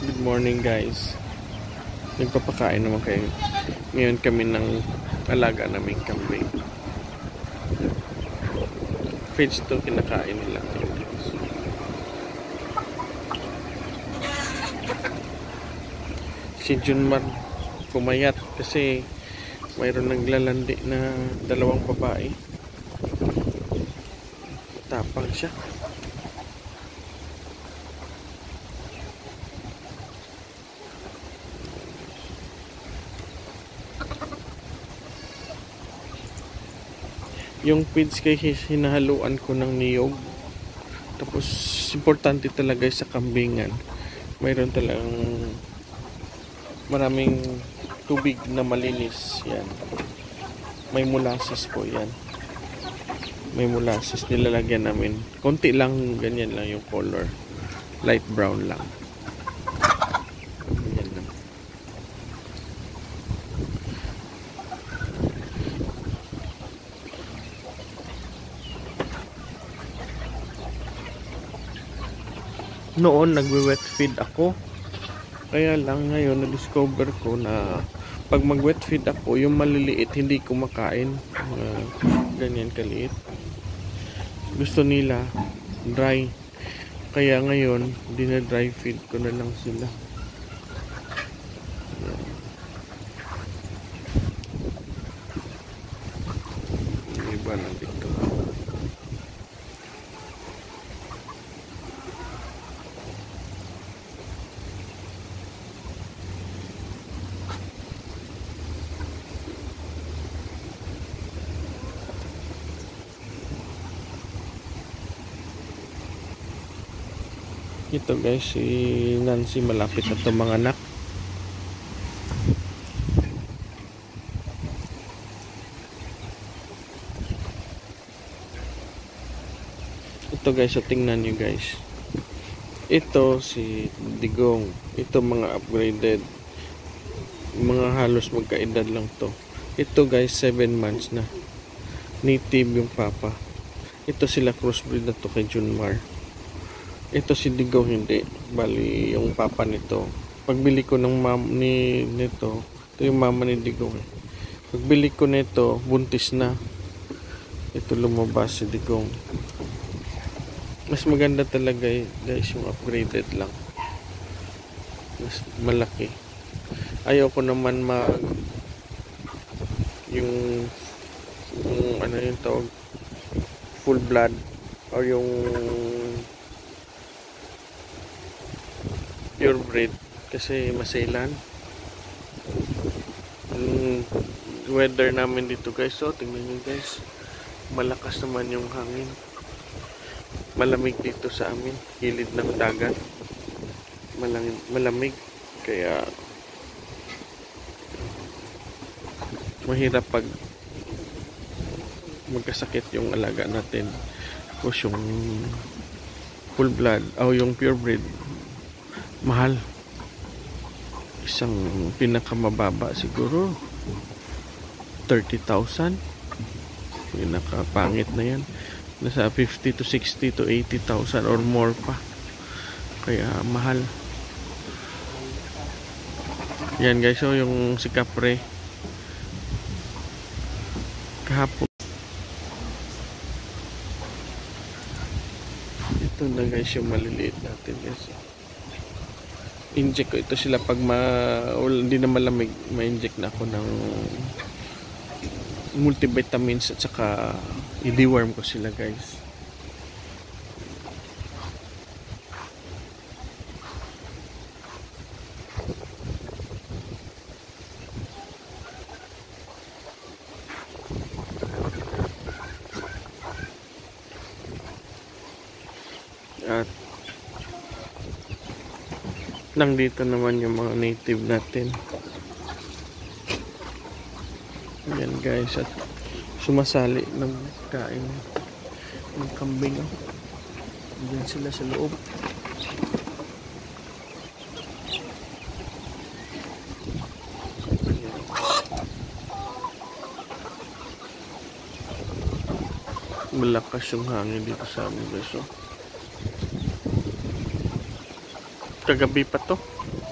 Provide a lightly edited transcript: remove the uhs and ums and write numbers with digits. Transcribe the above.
Good morning guys. Nagpapakain naman kayo. Ngayon kami ng alaga naming kambing. Feeds to kinakain nila. Si Junmar pumayat kasi mayroon naglalandi na dalawang babae. Tapang siya. Yung feeds kay hinahaluan ko ng niyog. Tapos importante talaga sa kambingan. Mayroon talagang maraming tubig na malinis. Yan. May molasses po yan. May molasses nilalagyan namin. Konti lang, ganyan lang yung color. Light brown lang. Ganyan lang. Noon nagwe-wet feed ako. Kaya lang ngayon na-discover ko na pag mag-wet feed ako, yung maliliit hindi ko makain. Ganyan kaliit. Gusto nila dry. Kaya ngayon, dina-dry feed ko na lang sila. Iba na dito. Ito guys, si Nancy malapit na itong mga anak. Ito guys, so tingnan nyo guys. Ito si Digong. Ito mga upgraded. Mga halos magkaedad lang to. Ito guys, 7 months na. Native yung papa. Ito sila crossbreed na to kay Junmar. Ito si Digong hindi. Bali yung papa nito. Pagbili ko ng nito, ito yung mama ni Digong. Pagbili ko nito, buntis na. Ito lumabas si Digong. Mas maganda talaga guys yung upgraded lang. Mas malaki. Ayoko naman yung ano yung tawag, full blood or yung pure breed kasi masailan. Weather namin dito guys, so tingnan nyo guys, malakas naman yung hangin, malamig dito sa amin, gilid ng dagat, malamig, kaya mahirap pag magkasakit yung alaga natin. Tapos yung full blood o yung pure breed, mahal. Isang pinakamababa siguro 30,000. Pinakapangit na yan, nasa 50 to 60 to 80,000 or more pa, kaya mahal yan guys. So yung si Capre kahapon, ito na guys yung maliliit natin guys. Inject ko ito sila pag hindi na malamig, ma-inject na ako ng multivitamins at saka i-deworm ko sila guys. At nandito naman yung mga native natin. Ayan guys, at sumasali ng kain ng kambing. Diyan sila sa loob. Malakas yung hangin dito sa amin guys. Kagabi pa to.